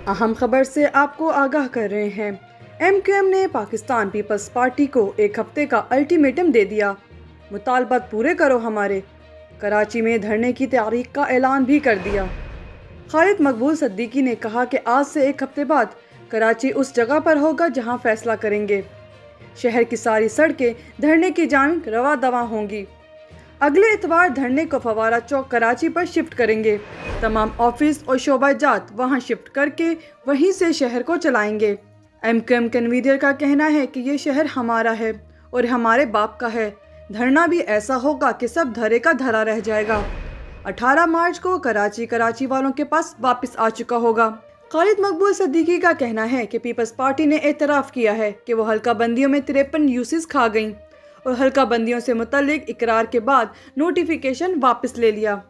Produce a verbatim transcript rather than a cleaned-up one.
अहम खबर से आपको आगाह कर रहे हैं। एम क्यू एम ने पाकिस्तान पीपल्स पार्टी को एक हफ्ते का अल्टीमेटम दे दिया। मुतालबात पूरे करो हमारे। कराची में धरने की तारीख का ऐलान भी कर दिया। खालिद मकबूल सिद्दीकी ने कहा कि आज से एक हफ्ते बाद कराची उस जगह पर होगा जहां फैसला करेंगे। शहर की सारी सड़कें धरने की जानिब रवा दवा होंगी। अगले इतवार धरने को फवारा चौक कराची पर शिफ्ट करेंगे। तमाम ऑफिस और शोबाजात वहां शिफ्ट करके वहीं से शहर को चलाएंगे। एम क्यू एम कन्वीनर का कहना है कि ये शहर हमारा है और हमारे बाप का है। धरना भी ऐसा होगा कि सब धरे का धरा रह जाएगा। अठारह मार्च को कराची कराची वालों के पास वापस आ चुका होगा। खालिद मकबूल सिद्दीकी का कहना है कि पीपल्स पार्टी ने एतराफ़ किया है कि वो हल्का बंदियों में तिरपन यूसीज खा गईं और हल्का बंदियों से मुतल्लिक इकरार के बाद नोटिफिकेशन वापस ले लिया।